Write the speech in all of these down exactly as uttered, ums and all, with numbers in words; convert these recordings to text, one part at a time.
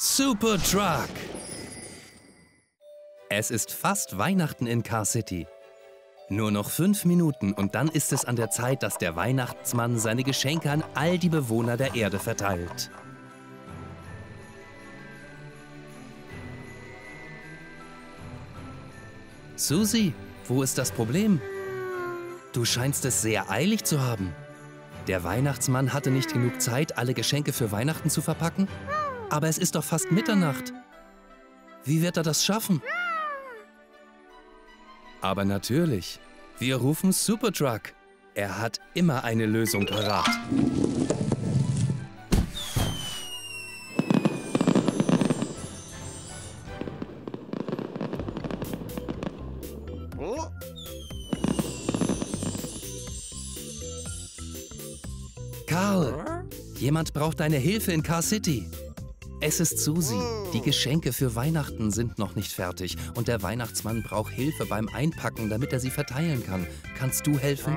Super Truck! Es ist fast Weihnachten in Car City. Nur noch fünf Minuten und dann ist es an der Zeit, dass der Weihnachtsmann seine Geschenke an all die Bewohner der Erde verteilt. Susi, wo ist das Problem? Du scheinst es sehr eilig zu haben. Der Weihnachtsmann hatte nicht genug Zeit, alle Geschenke für Weihnachten zu verpacken. Aber es ist doch fast Mitternacht. Wie wird er das schaffen? Aber natürlich, wir rufen Supertruck. Er hat immer eine Lösung parat. Karl, jemand braucht deine Hilfe in Car City. Es ist Susi. Die Geschenke für Weihnachten sind noch nicht fertig und der Weihnachtsmann braucht Hilfe beim Einpacken, damit er sie verteilen kann. Kannst du helfen?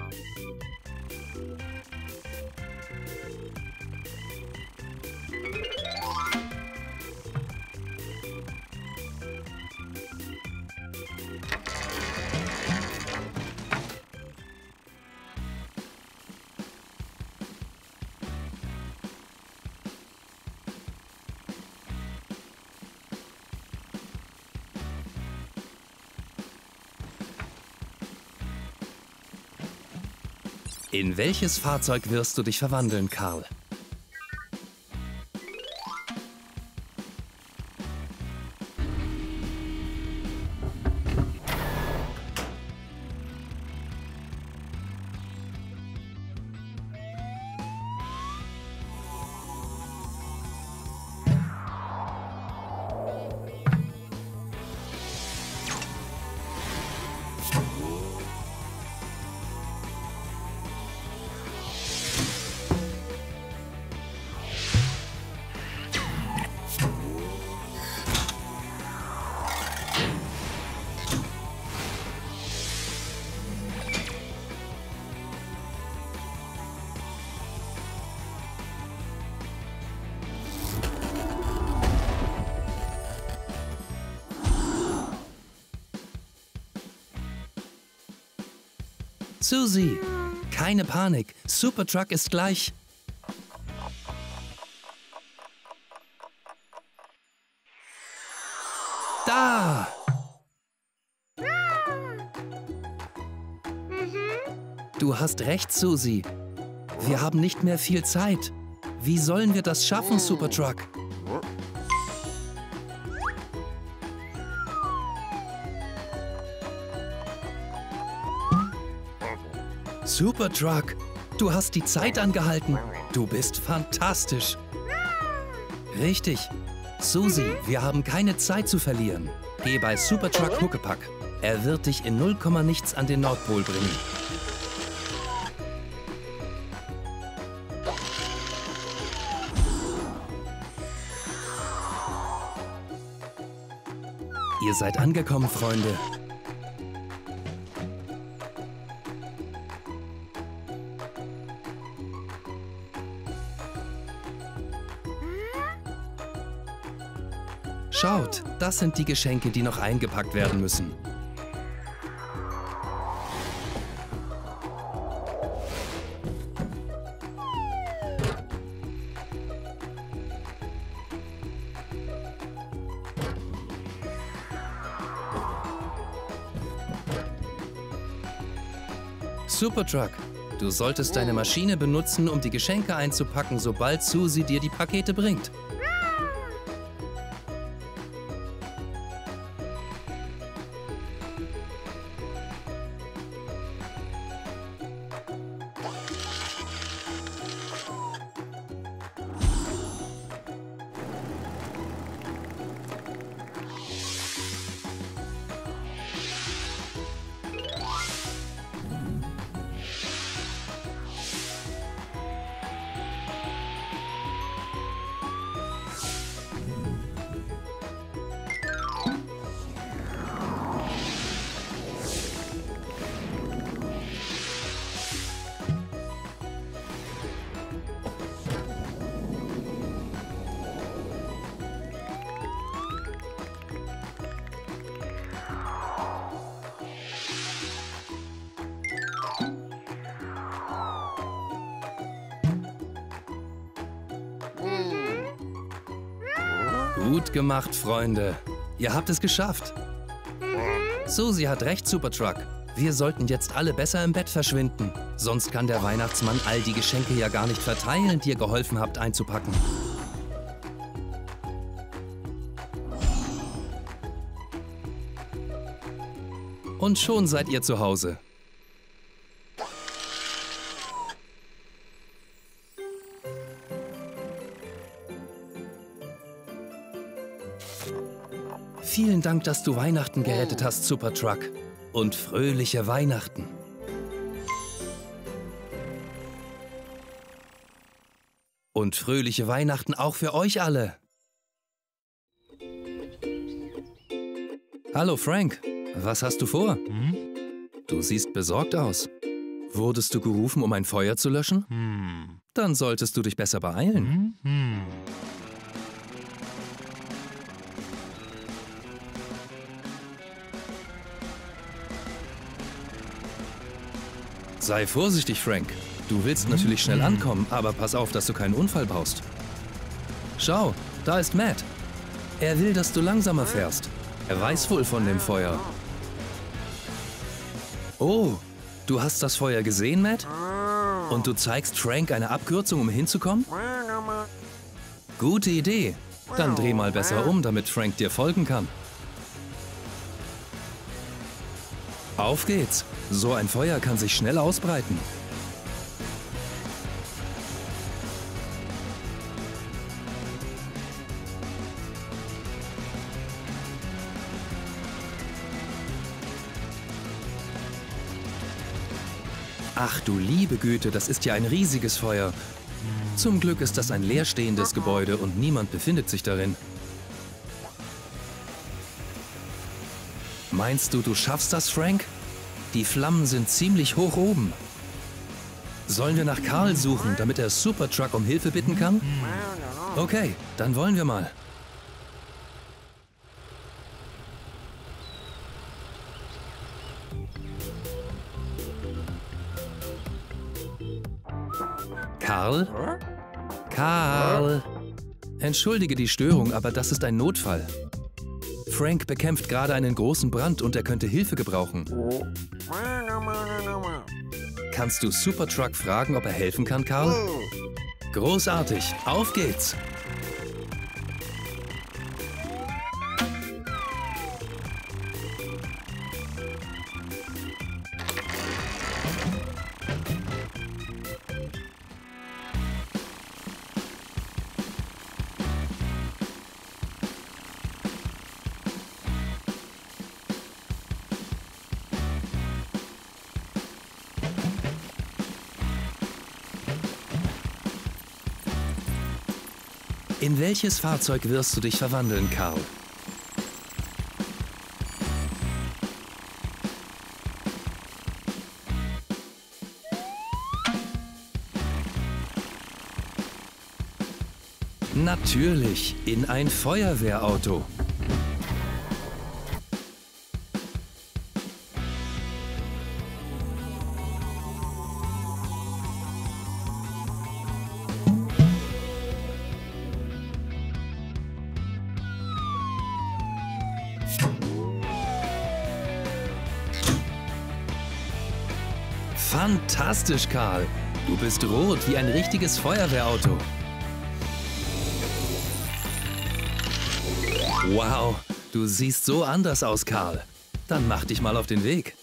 In welches Fahrzeug wirst du dich verwandeln, Karl? Susi, keine Panik. Supertruck ist gleich. Da! Du hast recht, Susi. Wir haben nicht mehr viel Zeit. Wie sollen wir das schaffen, Supertruck? Supertruck, du hast die Zeit angehalten. Du bist fantastisch. Richtig. Susi, wir haben keine Zeit zu verlieren. Geh bei Supertruck Huckepack. Er wird dich in null Komma nichts an den Nordpol bringen. Ihr seid angekommen, Freunde. Schaut, das sind die Geschenke, die noch eingepackt werden müssen. Supertruck, du solltest deine Maschine benutzen, um die Geschenke einzupacken, sobald Susi dir die Pakete bringt. Gut gemacht, Freunde. Ihr habt es geschafft. Susi hat recht, Supertruck. Wir sollten jetzt alle besser im Bett verschwinden. Sonst kann der Weihnachtsmann all die Geschenke ja gar nicht verteilen, die ihr geholfen habt einzupacken. Und schon seid ihr zu Hause. Vielen Dank, dass du Weihnachten gerettet hast, Supertruck. Und fröhliche Weihnachten. Und fröhliche Weihnachten auch für euch alle. Hallo Frank, was hast du vor? Hm? Du siehst besorgt aus. Wurdest du gerufen, um ein Feuer zu löschen? Hm. Dann solltest du dich besser beeilen. Hm? Hm. Sei vorsichtig, Frank. Du willst natürlich schnell ankommen, aber pass auf, dass du keinen Unfall baust. Schau, da ist Matt. Er will, dass du langsamer fährst. Er weiß wohl von dem Feuer. Oh, du hast das Feuer gesehen, Matt? Und du zeigst Frank eine Abkürzung, um hinzukommen? Gute Idee. Dann dreh mal besser um, damit Frank dir folgen kann. Auf geht's. So ein Feuer kann sich schnell ausbreiten. Ach du liebe Güte, das ist ja ein riesiges Feuer. Zum Glück ist das ein leerstehendes Gebäude und niemand befindet sich darin. Meinst du, du schaffst das, Frank? Die Flammen sind ziemlich hoch oben. Sollen wir nach Carl suchen, damit er Supertruck um Hilfe bitten kann? Okay, dann wollen wir mal. Carl? Carl? Entschuldige die Störung, aber das ist ein Notfall. Frank bekämpft gerade einen großen Brand und er könnte Hilfe gebrauchen. Kannst du Supertruck fragen, ob er helfen kann, Carl? Großartig, auf geht's! In welches Fahrzeug wirst du dich verwandeln, Carl? Natürlich, in ein Feuerwehrauto. Fantastisch, Carl. Du bist rot wie ein richtiges Feuerwehrauto. Wow, du siehst so anders aus, Carl. Dann mach dich mal auf den Weg.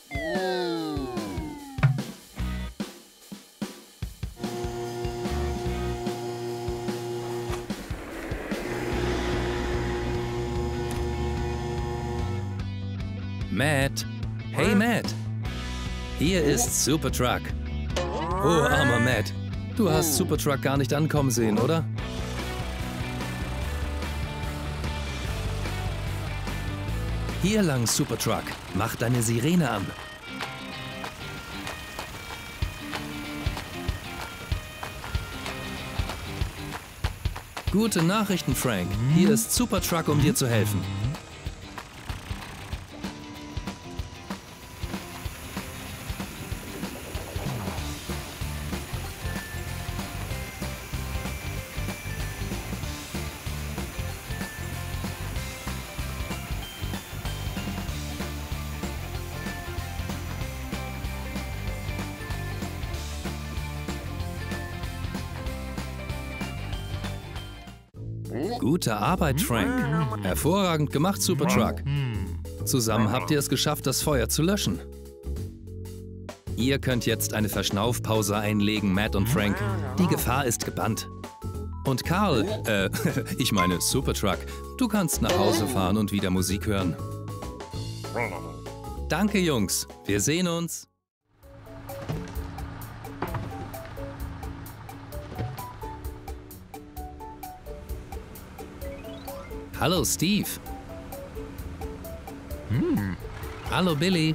Matt. Hey, Matt. Hier ist Supertruck. Oh, armer Matt. Du hast Supertruck gar nicht ankommen sehen, oder? Hier lang, Supertruck. Mach deine Sirene an. Gute Nachrichten, Frank. Hier ist Supertruck, um dir zu helfen. Gute Arbeit, Frank. Hervorragend gemacht, Supertruck. Zusammen habt ihr es geschafft, das Feuer zu löschen. Ihr könnt jetzt eine Verschnaufpause einlegen, Matt und Frank. Die Gefahr ist gebannt. Und Carl, äh, ich meine Supertruck, du kannst nach Hause fahren und wieder Musik hören. Danke, Jungs. Wir sehen uns. Hallo, Steve. Hm. Hallo, Billy.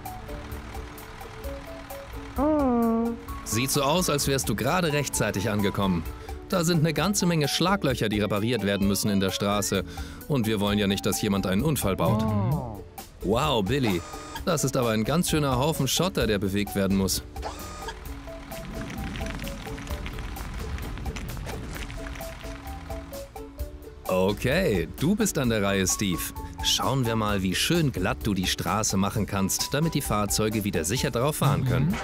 Sieht so aus, als wärst du gerade rechtzeitig angekommen. Da sind eine ganze Menge Schlaglöcher, die repariert werden müssen in der Straße. Und wir wollen ja nicht, dass jemand einen Unfall baut. Wow, Billy. Das ist aber ein ganz schöner Haufen Schotter, der bewegt werden muss. Okay, du bist an der Reihe, Steve. Schauen wir mal, wie schön glatt du die Straße machen kannst, damit die Fahrzeuge wieder sicher drauf fahren können.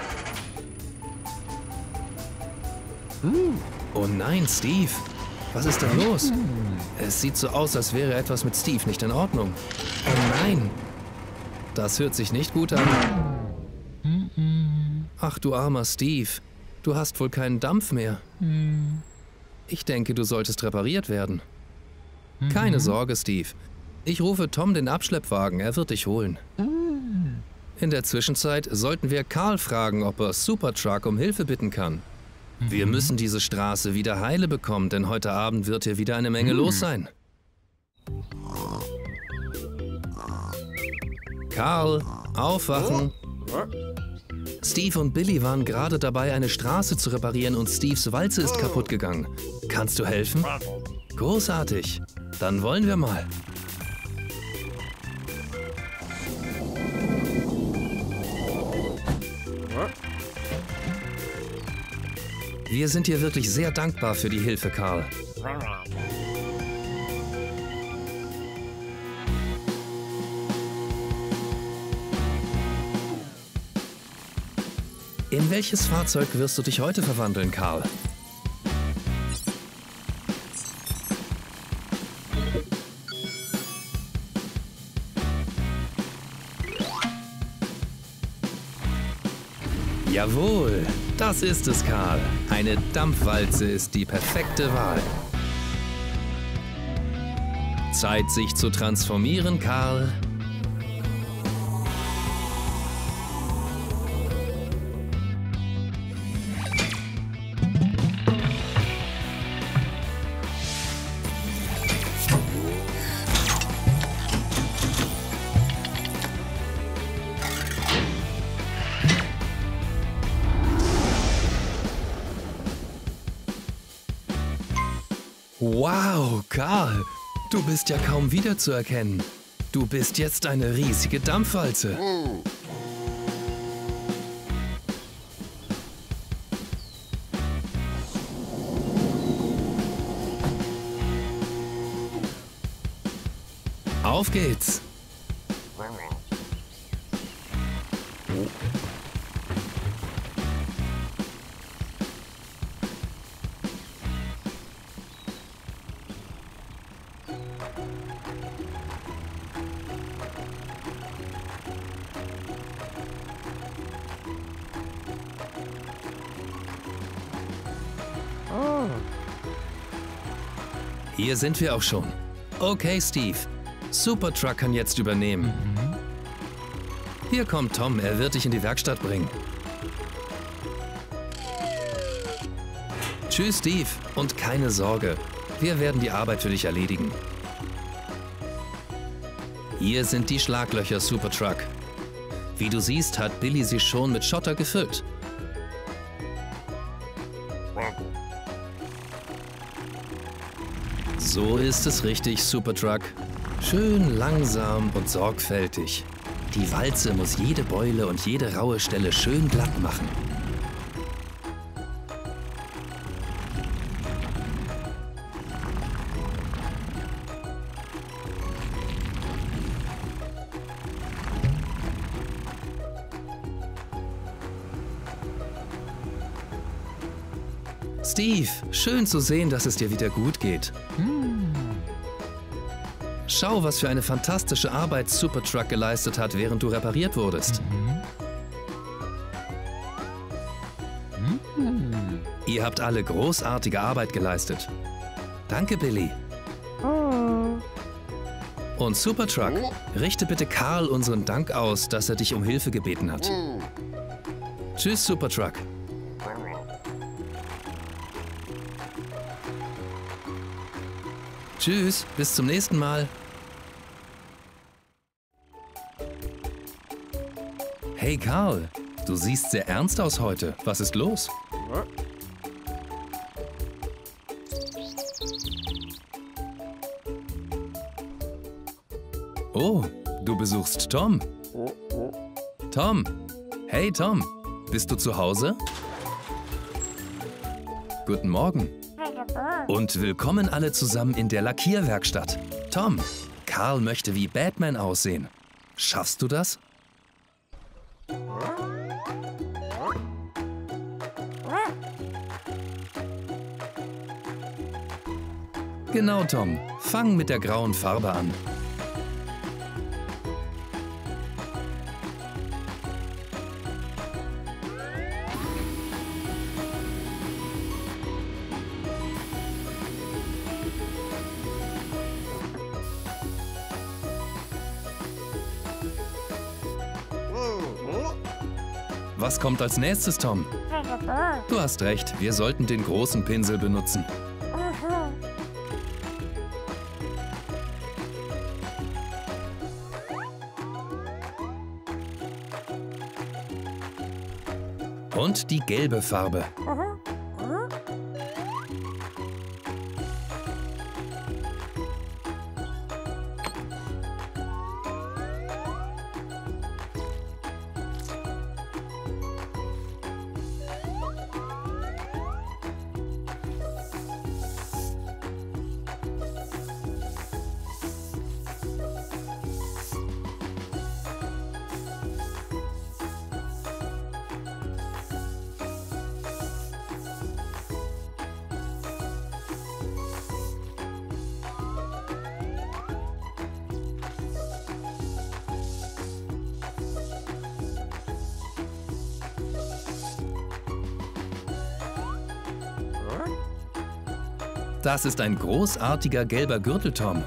Oh nein, Steve. Was ist da los? Es sieht so aus, als wäre etwas mit Steve nicht in Ordnung. Oh nein. Das hört sich nicht gut an. Ach du armer Steve. Du hast wohl keinen Dampf mehr. Ich denke, du solltest repariert werden. Keine Sorge, Steve. Ich rufe Tom den Abschleppwagen, er wird dich holen. In der Zwischenzeit sollten wir Carl fragen, ob er Supertruck um Hilfe bitten kann. Wir müssen diese Straße wieder heile bekommen, denn heute Abend wird hier wieder eine Menge los sein. Carl, aufwachen! Steve und Billy waren gerade dabei, eine Straße zu reparieren und Steves Walze ist kaputt gegangen. Kannst du helfen? Großartig. Dann wollen wir mal. Wir sind dir wirklich sehr dankbar für die Hilfe, Carl. In welches Fahrzeug wirst du dich heute verwandeln, Carl? Jawohl, das ist es, Carl. Eine Dampfwalze ist die perfekte Wahl. Zeit, sich zu transformieren, Carl. Wow, Carl, du bist ja kaum wiederzuerkennen. Du bist jetzt eine riesige Dampfwalze. Auf geht's. Hier sind wir auch schon. Okay, Steve. Supertruck kann jetzt übernehmen. Hier kommt Tom, er wird dich in die Werkstatt bringen. Tschüss, Steve. Und keine Sorge, wir werden die Arbeit für dich erledigen. Hier sind die Schlaglöcher, Supertruck. Wie du siehst, hat Billy sie schon mit Schotter gefüllt. So ist es richtig, Supertruck. Schön langsam und sorgfältig. Die Walze muss jede Beule und jede raue Stelle schön glatt machen. Steve, schön zu sehen, dass es dir wieder gut geht. Schau, was für eine fantastische Arbeit Supertruck geleistet hat, während du repariert wurdest. Mhm. Ihr habt alle großartige Arbeit geleistet. Danke, Billy. Und Supertruck, richte bitte Karl unseren Dank aus, dass er dich um Hilfe gebeten hat. Tschüss, Supertruck. Tschüss, bis zum nächsten Mal. Hey Karl, du siehst sehr ernst aus heute. Was ist los? Oh, du besuchst Tom. Tom. Hey Tom, bist du zu Hause? Guten Morgen. Und willkommen alle zusammen in der Lackierwerkstatt. Tom, Karl möchte wie Batman aussehen. Schaffst du das? Genau, Tom. Fang mit der grauen Farbe an. Was kommt als nächstes, Tom? Du hast recht, wir sollten den großen Pinsel benutzen. Und die gelbe Farbe. Das ist ein großartiger gelber Gürtel, Tom.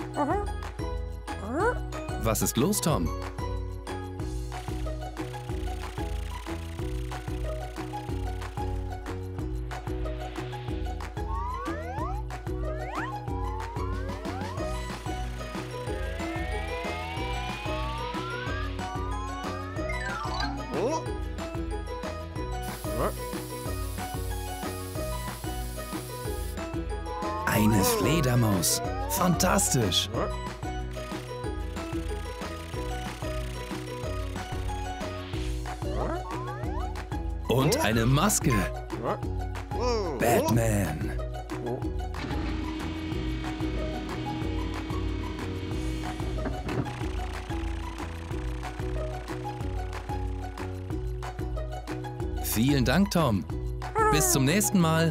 Was ist los, Tom? Eine Fledermaus. Fantastisch. Und eine Maske. Batman. Vielen Dank, Tom. Bis zum nächsten Mal.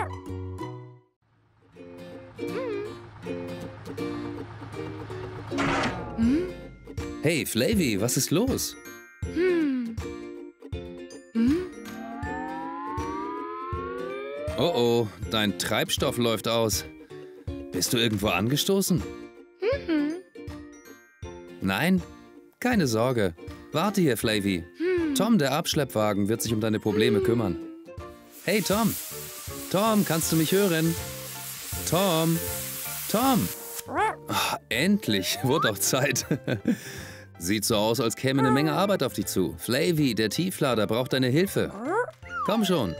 Hey, Flavy, was ist los? Hm. Hm? Oh oh, dein Treibstoff läuft aus. Bist du irgendwo angestoßen? Mhm. Nein? Keine Sorge. Warte hier, Flavy. Hm. Tom, der Abschleppwagen, wird sich um deine Probleme kümmern. Hey, Tom. Tom, kannst du mich hören? Tom. Tom. Oh, endlich, wurde auch Zeit. Sieht so aus, als käme eine Menge Arbeit auf dich zu. Flavy, der Tieflader, braucht deine Hilfe. Komm schon.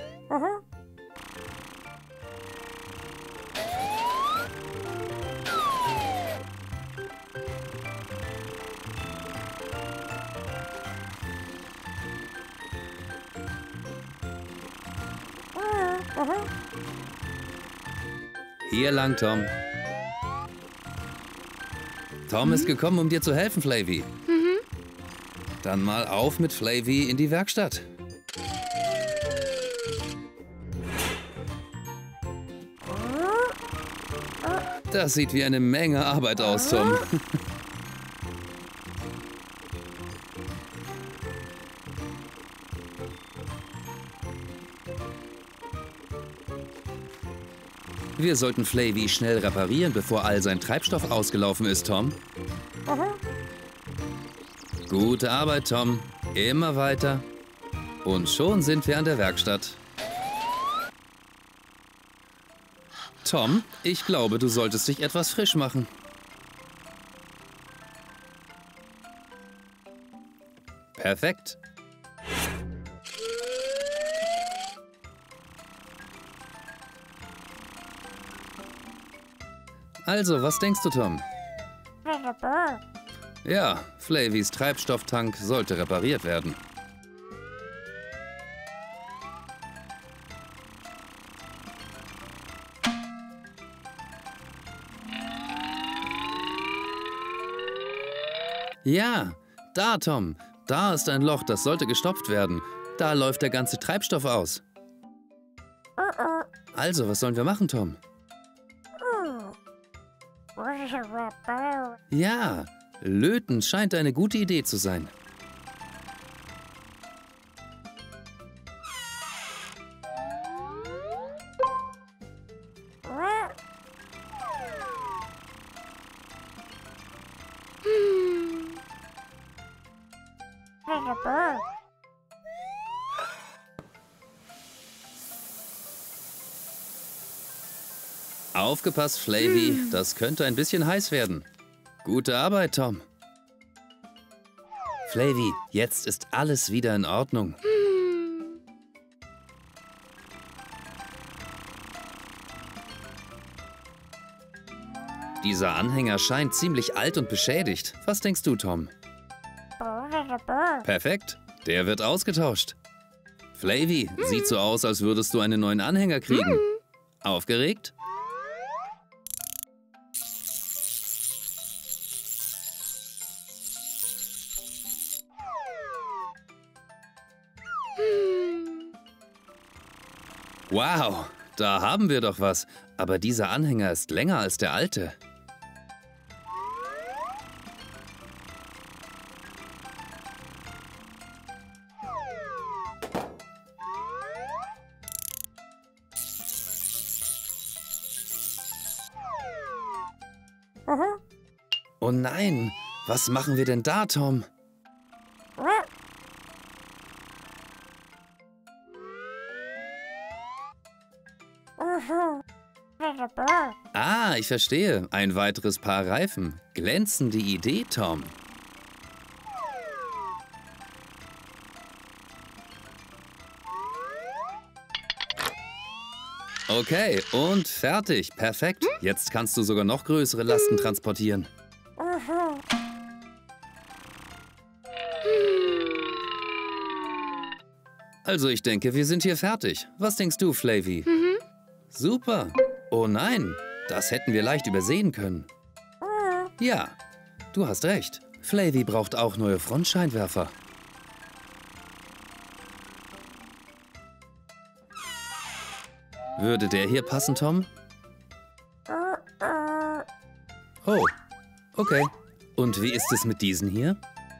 Hier lang, Tom. Tom ist gekommen, um dir zu helfen, Flavy. Mhm. Dann mal auf mit Flavy in die Werkstatt. Das sieht wie eine Menge Arbeit aus, Tom. Wir sollten Flavy schnell reparieren, bevor all sein Treibstoff ausgelaufen ist, Tom. Gute Arbeit, Tom. Immer weiter. Und schon sind wir an der Werkstatt. Tom, ich glaube, du solltest dich etwas frisch machen. Perfekt. Also, was denkst du, Tom? Ja, Flavys Treibstofftank sollte repariert werden. Ja, da, Tom. Da ist ein Loch, das sollte gestopft werden. Da läuft der ganze Treibstoff aus. Also, was sollen wir machen, Tom? Ja, löten scheint eine gute Idee zu sein. Aufgepasst, Flavy. Das könnte ein bisschen heiß werden. Gute Arbeit, Tom. Flavy, jetzt ist alles wieder in Ordnung. Dieser Anhänger scheint ziemlich alt und beschädigt. Was denkst du, Tom? Perfekt. Der wird ausgetauscht. Flavy, sieht so aus, als würdest du einen neuen Anhänger kriegen. Aufgeregt? Wow, da haben wir doch was. Aber dieser Anhänger ist länger als der alte. Oh nein, was machen wir denn da, Tom? Ah, ich verstehe. Ein weiteres Paar Reifen. Glänzende Idee, Tom. Okay, und fertig. Perfekt. Jetzt kannst du sogar noch größere Lasten transportieren. Also ich denke, wir sind hier fertig. Was denkst du, Flavy? Mhm. Super. Oh nein, das hätten wir leicht übersehen können. Ja, du hast recht. Flavy braucht auch neue Frontscheinwerfer. Würde der hier passen, Tom? Oh, okay. Und wie ist es mit diesen hier?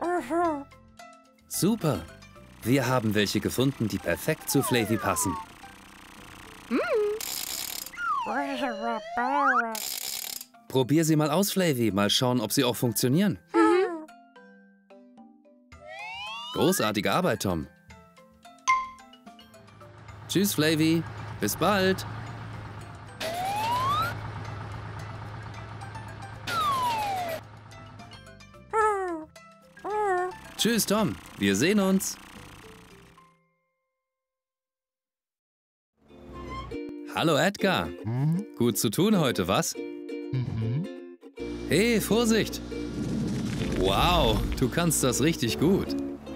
Super. Wir haben welche gefunden, die perfekt zu Flavy passen. Probier sie mal aus, Flavy. Mal schauen, ob sie auch funktionieren. Mhm. Großartige Arbeit, Tom. Tschüss, Flavy. Bis bald. Tschüss, Tom. Wir sehen uns. Hallo, Edgar. Mhm. Gut zu tun heute, was? Mhm. Hey, Vorsicht! Wow, du kannst das richtig gut.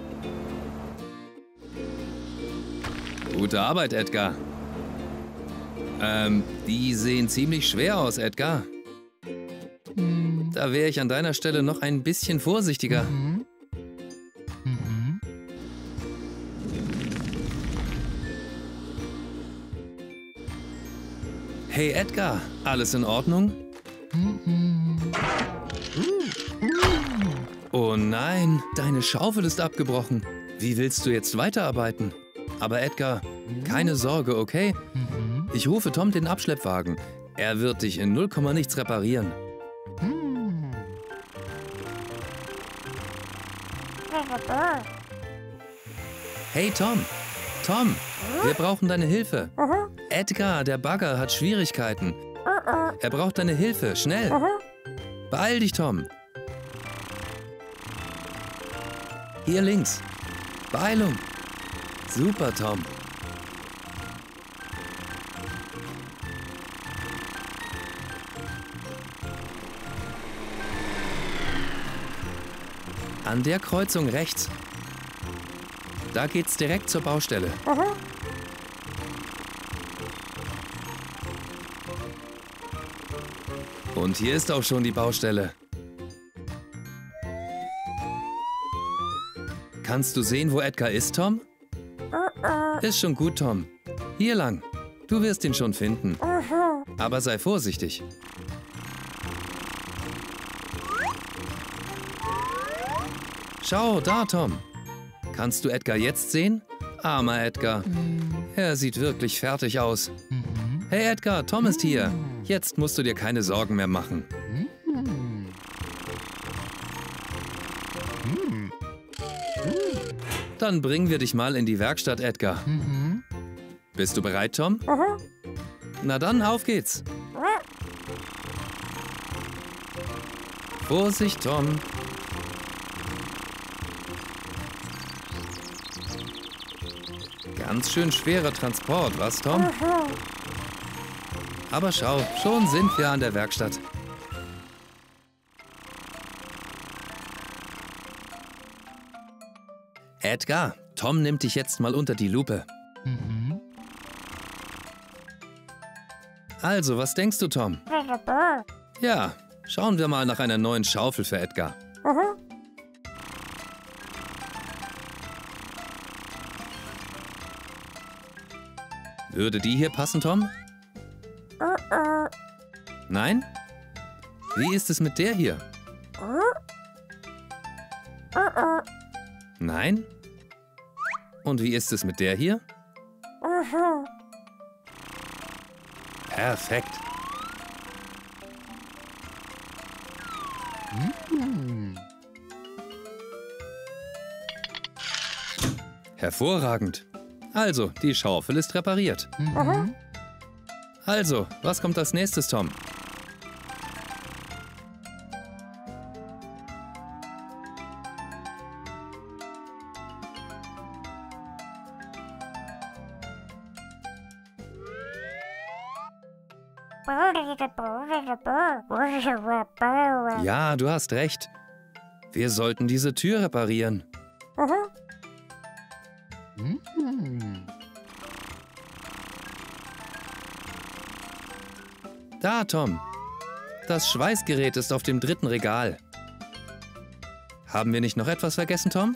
Gute Arbeit, Edgar. Ähm, die sehen ziemlich schwer aus, Edgar. Mhm. Da wäre ich an deiner Stelle noch ein bisschen vorsichtiger. Mhm. Mhm. Hey, Edgar, alles in Ordnung? Mhm. Oh nein, deine Schaufel ist abgebrochen. Wie willst du jetzt weiterarbeiten? Aber Edgar, keine Sorge, okay? Mhm. Ich rufe Tom den Abschleppwagen. Er wird dich in null Komma nichts reparieren. Mhm. Hey Tom, Tom, wir brauchen deine Hilfe. Edgar, der Bagger, hat Schwierigkeiten. Er braucht deine Hilfe, schnell. Beeil dich, Tom. Hier links. Beeilung. Super, Tom. An der Kreuzung rechts. Da geht's direkt zur Baustelle. Und hier ist auch schon die Baustelle. Kannst du sehen, wo Edgar ist, Tom? Ist schon gut, Tom. Hier lang. Du wirst ihn schon finden. Aber sei vorsichtig. Schau, da, Tom. Kannst du Edgar jetzt sehen? Armer Edgar. Er sieht wirklich fertig aus. Mhm. Hey Edgar, Tom ist hier. Jetzt musst du dir keine Sorgen mehr machen. Mhm. Mhm. Dann bringen wir dich mal in die Werkstatt, Edgar. Mhm. Bist du bereit, Tom? Na dann, auf geht's. Vorsicht, Tom. Ganz schön schwerer Transport, was, Tom? Aber schau, schon sind wir an der Werkstatt. Edgar, Tom nimmt dich jetzt mal unter die Lupe. Mhm. Also, was denkst du, Tom? Ja, schauen wir mal nach einer neuen Schaufel für Edgar. Würde die hier passen, Tom? Nein? Wie ist es mit der hier? Nein? Und wie ist es mit der hier? Perfekt. Mhm. Hervorragend. Also, die Schaufel ist repariert. Mhm. Also, was kommt als nächstes, Tom? Ja, du hast recht. Wir sollten diese Tür reparieren. Mhm. Da, Tom. Das Schweißgerät ist auf dem dritten Regal. Haben wir nicht noch etwas vergessen, Tom?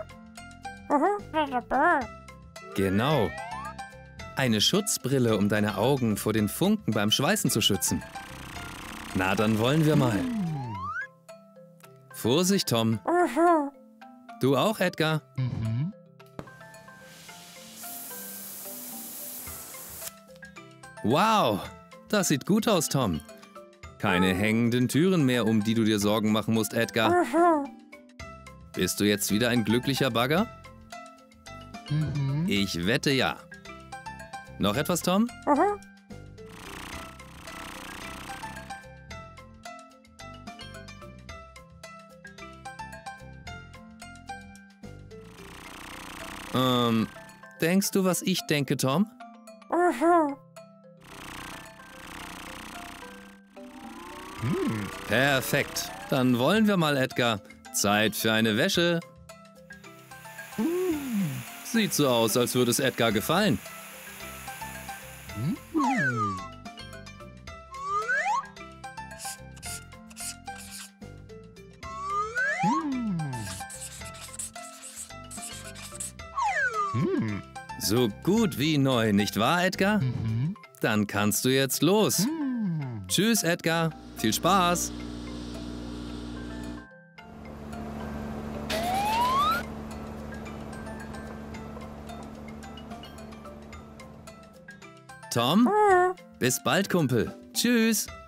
Genau. Eine Schutzbrille, um deine Augen vor den Funken beim Schweißen zu schützen. Na, dann wollen wir mal. Vorsicht, Tom. Du auch, Edgar? Mhm. Wow, das sieht gut aus, Tom. Keine hängenden Türen mehr, um die du dir Sorgen machen musst, Edgar. Bist du jetzt wieder ein glücklicher Bagger? Mhm. Ich wette ja. Noch etwas, Tom? Ähm, denkst du, was ich denke, Tom? Mhm. Perfekt. Dann wollen wir mal, Edgar. Zeit für eine Wäsche. Sieht so aus, als würde es Edgar gefallen. Mhm. Mhm. So gut wie neu, nicht wahr, Edgar? Mhm. Dann kannst du jetzt los. Mhm. Tschüss, Edgar. Viel Spaß! Tom, bis bald, Kumpel. Tschüss.